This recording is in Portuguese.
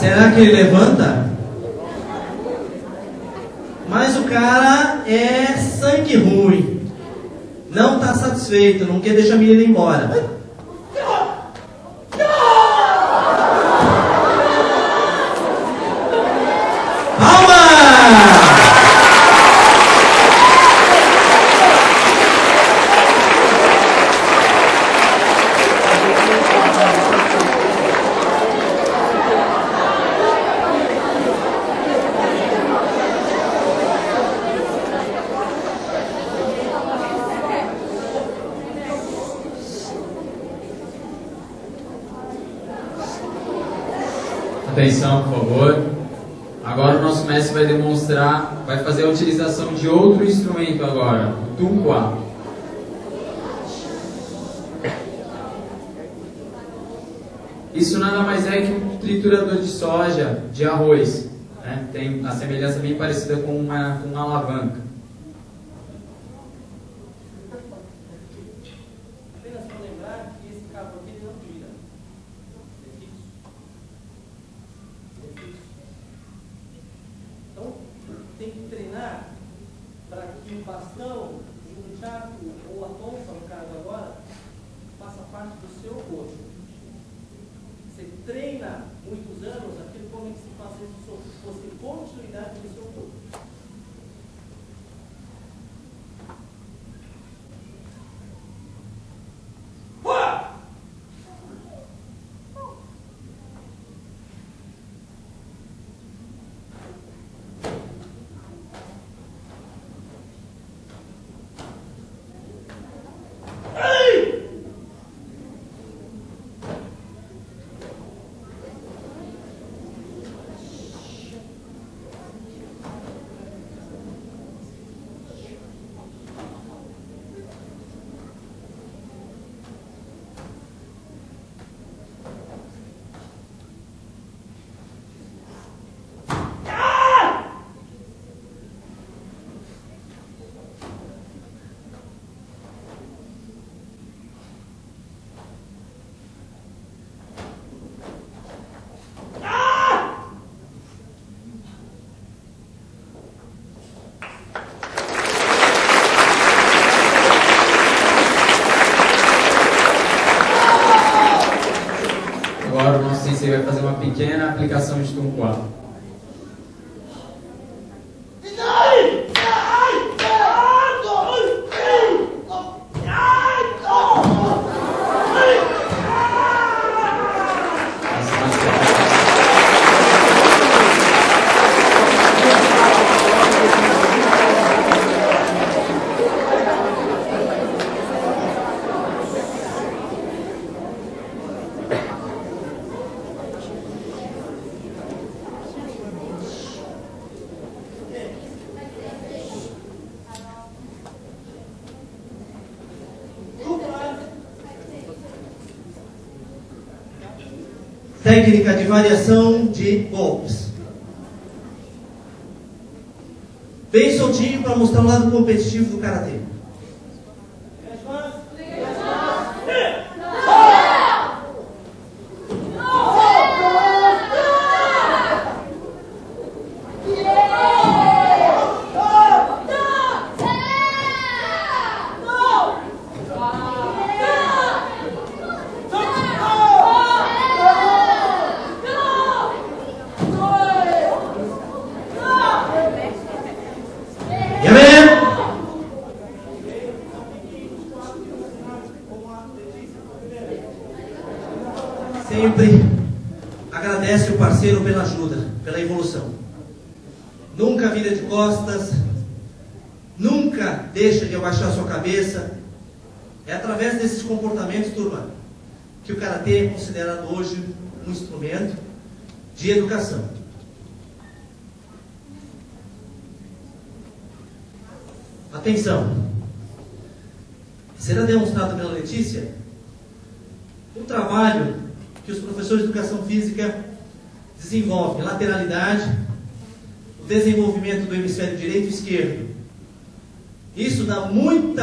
Será que ele levanta? Mas o cara é sangue ruim. Não está satisfeito, não quer deixar a menina ir embora. Atenção, por favor. Agora o nosso mestre vai demonstrar, vai fazer a utilização de outro instrumento agora, o tunqua. Isso nada mais é que um triturador de soja, de arroz, né? Tem uma semelhança bem parecida com uma alavanca. Apenas para lembrar que esse cabo aqui não gira. Então, tem que treinar para que o bastão, o jaco ou a tonfa, no caso agora, faça parte do seu corpo. Você treina muitos anos aquilo como é que se faz isso, você continuidade do seu corpo. Agora o nosso sensei vai fazer uma pequena aplicação de tunqua. Técnica de variação de golpes. Bem soltinho para mostrar o lado competitivo do karatê. Sempre agradece o parceiro pela ajuda, pela evolução. Nunca vira de costas, nunca deixa de abaixar sua cabeça. É através desses comportamentos, turma, que o karatê é considerado hoje um instrumento de educação. Atenção! Será demonstrado pela Letícia um trabalho que os professores de educação física desenvolvem, lateralidade, o desenvolvimento do hemisfério direito e esquerdo. Isso dá muita